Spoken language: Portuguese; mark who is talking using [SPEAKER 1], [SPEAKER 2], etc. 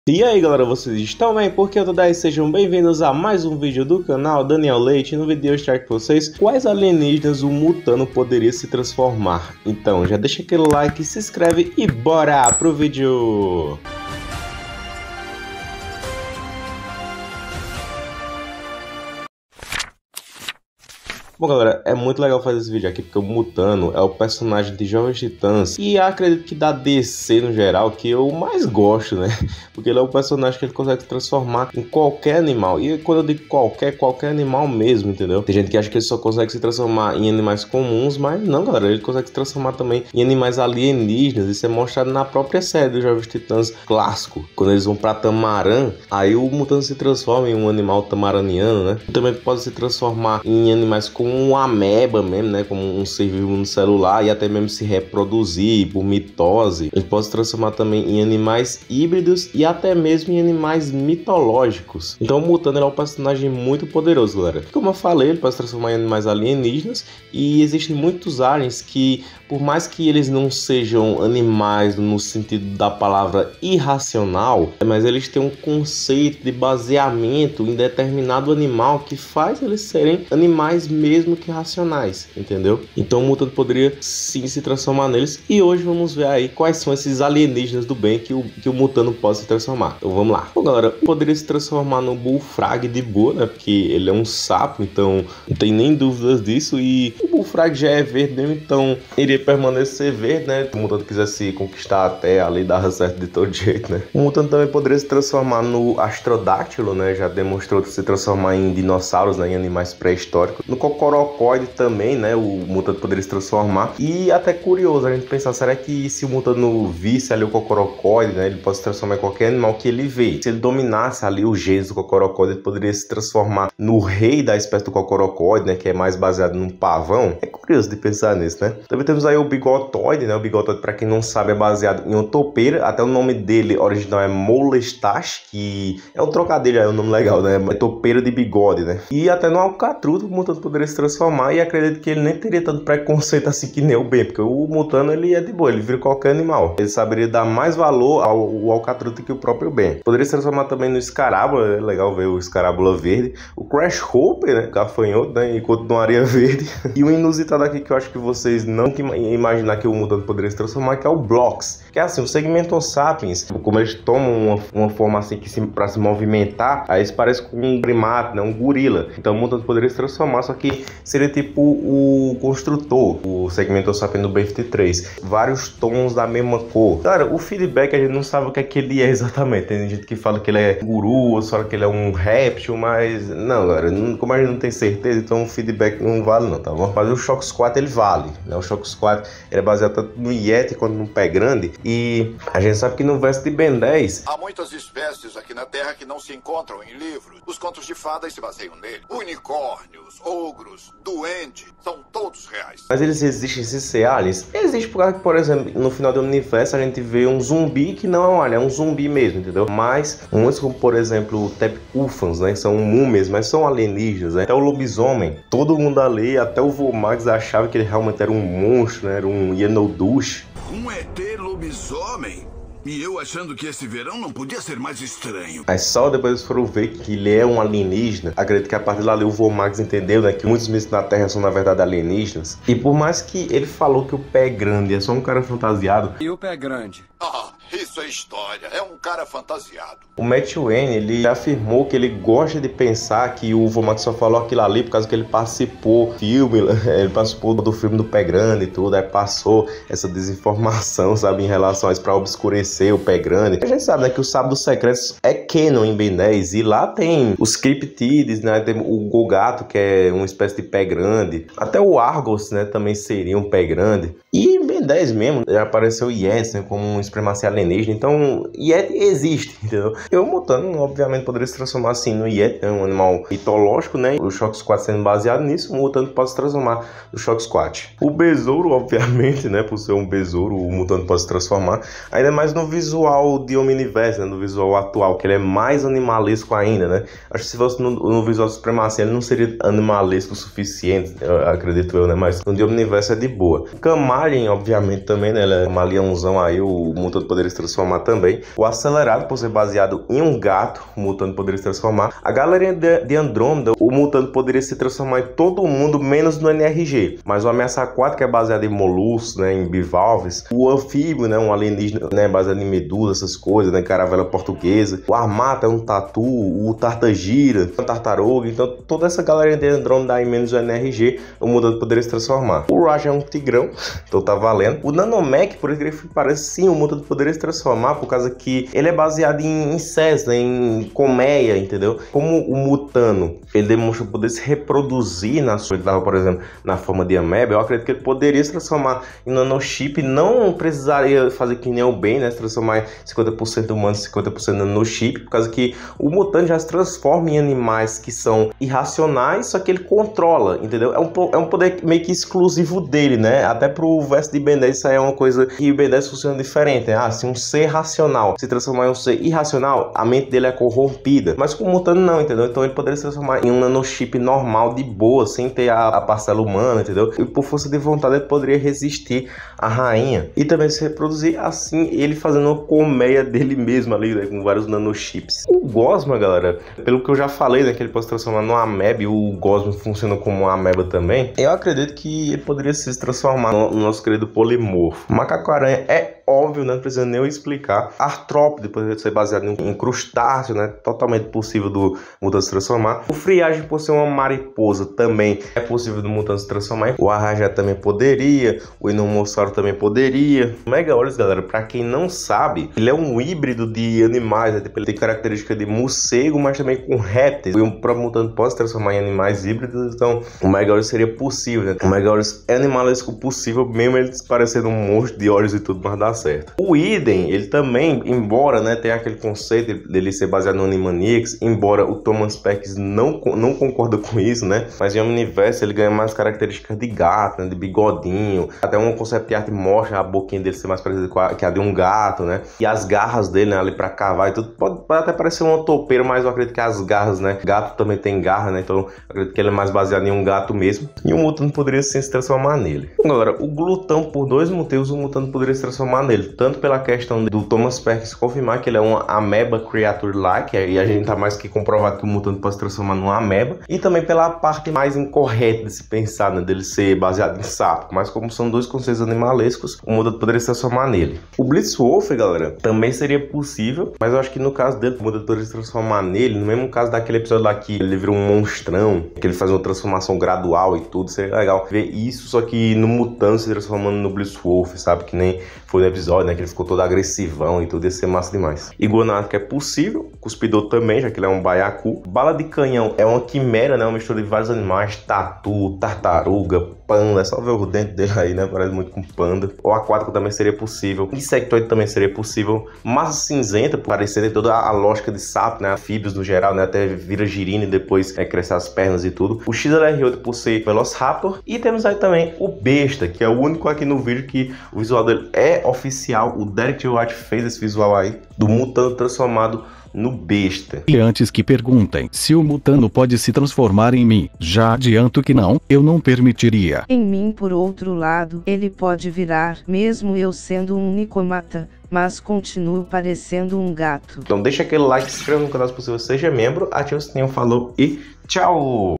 [SPEAKER 1] E aí galera, vocês estão bem? Porque eu tô daí, sejam bem-vindos a mais um vídeo do canal Daniel Leite. No vídeo de hoje trago para vocês quais alienígenas o Mutano poderia se transformar. Então já deixa aquele like, se inscreve e bora pro vídeo! Bom galera, é muito legal fazer esse vídeo aqui porque o Mutano é o personagem de Jovens Titãs e acredito que da DC no geral que eu mais gosto, né? Porque ele é um personagem que ele consegue se transformar em qualquer animal. E quando eu digo qualquer animal mesmo, entendeu? Tem gente que acha que ele só consegue se transformar em animais comuns, mas não galera, ele consegue se transformar também em animais alienígenas. Isso é mostrado na própria série dos Jovens Titãs clássico. Quando eles vão pra Tamaran, aí o Mutano se transforma em um animal tamaraniano, né? Também pode se transformar em animais como uma ameba mesmo, né? Como um ser vivo no celular e até mesmo se reproduzir por mitose. Ele pode se transformar também em animais híbridos e até mesmo em animais mitológicos. Então o Mutano é um personagem muito poderoso, galera. Como eu falei, ele pode se transformar em animais alienígenas e existem muitos aliens que, por mais que eles não sejam animais no sentido da palavra irracional, mas eles têm um conceito de baseamento em determinado animal que faz eles serem animais mesmo que racionais, entendeu? Então o Mutano poderia sim se transformar neles e hoje vamos ver aí quais são esses alienígenas do bem que o Mutano pode se transformar. Então vamos lá. Bom galera, poderia se transformar no Bullfrog de boa, né? Porque ele é um sapo, então não tem nem dúvidas disso e o Bullfrog já é verde mesmo, então iria permanecer verde, né? Se o Mutano quisesse conquistar a Terra ali, dava certo de todo jeito, né? O Mutano também poderia se transformar no Astrodáctilo, né? Já demonstrou se transformar em dinossauros, né? Em animais pré-históricos. No Cocorocóide também, né? O Mutano poderia se transformar. E até curioso a gente pensar, será que se o Mutano visse ali o Cocorocóide, né? Ele pode se transformar em qualquer animal que ele vê. Se ele dominasse ali o genes do Cocorocóide, ele poderia se transformar no rei da espécie do Cocorocóide, né? Que é mais baseado num pavão. É curioso de pensar nisso, né? Também temos aí o Bigotóide, né? O Bigotóide, para quem não sabe, é baseado em uma topeira. Até o nome dele original é Molestache, que é um trocadilho, é um nome legal, né? É topeira de bigode, né? E até no Alcatrudo o Mutano poderia se transformar e acredito que ele nem teria tanto preconceito assim que nem o Ben, porque o Mutano ele é de boa, ele vira qualquer animal. Ele saberia dar mais valor ao Alcatrudo que o próprio Ben. Poderia se transformar também no Escarábula, é legal ver o Escarábula verde. O Crash Hopper, né? Gafanhoto, né? E continuaria verde. E o inusitado aqui que eu acho que vocês não imaginar que o Mutano poderia se transformar, que é o Blox. Que é assim, o Segmentos Sapiens, como eles tomam uma forma assim que para se movimentar, aí eles parecem com um primate, né? Um gorila. Então o Mutano poderia se transformar, só que seria tipo o construtor, o Segmentos Sapiens do B-53. Vários tons da mesma cor. Cara, o feedback a gente não sabe o que é que ele é exatamente. Tem gente que fala que ele é guru, ou só que ele é um réptil, mas não, galera, como a gente não tem certeza, então o feedback não vale não, tá bom? Mas o Shock Squad ele vale, né? O Shock Squad ele é baseado tanto no Yeti quanto no Pé Grande e a gente sabe que no verso de Ben 10
[SPEAKER 2] há muitas espécies aqui na Terra que não se encontram em livros. Os contos de fadas se baseiam nele. Unicórnios, ogros, duende, são todos reais.
[SPEAKER 1] Mas eles existem sem ser aliens? Existe porque, por exemplo, no final do universo a gente vê um zumbi que não é um alien, é um zumbi mesmo, entendeu? Mas muitos, como por exemplo o Tepcufans, né, são múmias, mas são alienígenas, né? Até o lobisomem, todo mundo ali, até o Vomax achava que ele realmente era um monstro, né? Era um Yenodush.
[SPEAKER 3] Um ET lobisomem? E eu achando que esse verão não podia ser mais estranho.
[SPEAKER 1] Mas só depois eles foram ver que ele é um alienígena. Acredito que a partir lá o Vomax entendeu, né, que muitos mitos na Terra são na verdade alienígenas. E por mais que ele falou que o Pé Grande é só um cara fantasiado.
[SPEAKER 4] E o Pé Grande?
[SPEAKER 2] Isso é história, é um cara fantasiado.
[SPEAKER 1] O Matt Wayne, ele afirmou que ele gosta de pensar que o Vomax só falou aquilo ali por causa que ele participou do filme, ele participou do filme do Pé Grande e tudo, aí passou essa desinformação, sabe, em relação a isso pra obscurecer o Pé Grande. A gente sabe, né, que o Sábado dos Secretos é canon em Ben 10 e lá tem os Cryptids, né, tem o Golgato, que é uma espécie de Pé Grande, até o Argos, né, também seria um Pé Grande. E em Ben 10 mesmo, já apareceu o Yeti, né, como uma supremacia alienígena, então Yeti existe, entendeu? E o Mutano, obviamente, poderia se transformar assim no Yeti, né, um animal mitológico, né, o Shock Squad sendo baseado nisso, o Mutano pode se transformar no Shock Squad. O Besouro, obviamente, né, por ser um besouro, o Mutano pode se transformar, ainda mais no visual de Omniverse, né, no visual atual, que ele é mais animalesco ainda, né, acho que se fosse no visual de supremacia, ele não seria animalesco o suficiente, acredito eu, né, mas no de Omniverse é de boa. Camar Alien, obviamente, obviamente também, né? Ele é uma leãozão aí, o mutante poderia se transformar também. O acelerado, por ser baseado em um gato, o mutante poderia se transformar. A galerinha de Andrômeda, o mutante poderia se transformar em todo mundo, menos no NRG. Mas o Ameaça Aquática, que é baseado em moluscos, né? Em bivalves. O anfíbio, né? Um alienígena, né? Baseado em medusa, essas coisas, né? Caravela portuguesa. O Armata é um tatu. O Tartagira, uma tartaruga. Então, toda essa galerinha de Andrômeda aí, menos o NRG, o mutante poderia se transformar. O Raj é um tigrão, então tá valendo. O Nanomech, por incrível que pareça, sim, o mutante poderia se transformar, por causa que ele é baseado em insetos, né, em colmeia, entendeu? Como o Mutano, ele demonstra poder se reproduzir na sua, por exemplo, na forma de ameba, eu acredito que ele poderia se transformar em nanochip, não precisaria fazer que nem o Ben, né, se transformar em 50% humano, 50% nanochip, por causa que o mutante já se transforma em animais que são irracionais, só que ele controla, entendeu? É um poder meio que exclusivo dele, né? Até pro verso de Ben 10 isso aí é uma coisa que o Ben 10 funciona diferente, né? Se um ser racional se transformar em um ser irracional, a mente dele é corrompida. Mas com o mutante não, entendeu? Então ele poderia se transformar em um nanochip normal, de boa, sem ter a parcela humana, entendeu? E por força de vontade ele poderia resistir à rainha e também se reproduzir, assim, ele fazendo uma colmeia dele mesmo ali, né? Com vários nanochips. O Gosma, galera, pelo que eu já falei, né? Que ele pode se transformar numa ameba e o Gosma funciona como uma ameba também. Eu acredito que ele poderia se transformar no nosso querido polimorfo. O macaco-aranha é óbvio, né? Não precisa nem eu explicar. Artrópode poderia ser baseado em crustáceo, né? Totalmente possível do mutante se transformar. O Friagem, por ser uma mariposa, também é possível do mutante se transformar. O Arrajá também poderia. O Inomossauro também poderia. O Megaolis, galera, pra quem não sabe, ele é um híbrido de animais, né? Ele tem característica de morcego, mas também com répteis. E um próprio mutante pode se transformar em animais híbridos, então o Megaolis seria possível, né? O Megaolis é animalesco possível, mesmo ele parecendo um monstro de olhos e tudo, mas dá certo. O Idem, ele também, embora, né, tenha aquele conceito dele ser baseado no Animaniacs, embora o Thomas Perkins não concorda com isso, né? Mas em Omniverse ele ganha mais características de gato, né? De bigodinho. Até um concept art mostra a boquinha dele ser mais parecida com a de um gato, né? E as garras dele, né, ali pra cavar e tudo. Pode até parecer uma topeira, mas eu acredito que as garras, né? Gato também tem garra, né? Então eu acredito que ele é mais baseado em um gato mesmo. E o Mutano poderia sim se transformar nele. Agora, o Glutão, por dois motivos, o Mutano poderia se transformar nele. Tanto pela questão do Thomas Perkins confirmar que ele é uma ameba creature-like, e a gente tá mais que comprovado que o Mutano pode se transformar numa ameba. E também pela parte mais incorreta de se pensar, né? Dele ser baseado em sapo. Mas como são dois conceitos animalescos, o Mutano poderia se transformar nele. O Blitzwolf, galera, também seria possível, mas eu acho que no caso dele, o Mutano poderia se transformar nele, no mesmo caso daquele episódio lá que ele vira um monstrão, que ele faz uma transformação gradual e tudo. Seria legal ver isso, só que no Mutano se transformando no Blitzwolf, sabe? Que nem foi no episódio, né? Que ele ficou todo agressivão e tudo, ia ser massa demais. Iguanática é possível, Cuspidor também, já que ele é um baiacu. Bala de Canhão é uma quimera, né? Uma mistura de vários animais, tatu, tartaruga, panda, é só ver o dente dele aí, né? Parece muito com panda. O aquático também seria possível, insectoide também seria possível. Massa cinzenta, parecendo ter toda a lógica de sapo, né? Anfíbios no geral, né? Até vira girina e depois crescer as pernas e tudo. O XLR8 por ser Velociraptor. E temos aí também o Besta, que é o único aqui no vídeo que o visual dele é oficial. O Derek White fez esse visual aí do Mutano transformado no Besta.
[SPEAKER 4] E antes que perguntem se o Mutano pode se transformar em mim, já adianto que não, eu não permitiria.
[SPEAKER 5] Em mim, por outro lado, ele pode virar, mesmo eu sendo um Nicomata, mas continuo parecendo um gato.
[SPEAKER 1] Então deixa aquele like, se inscreva no canal se possível, seja membro, ative o sininho, falou e tchau!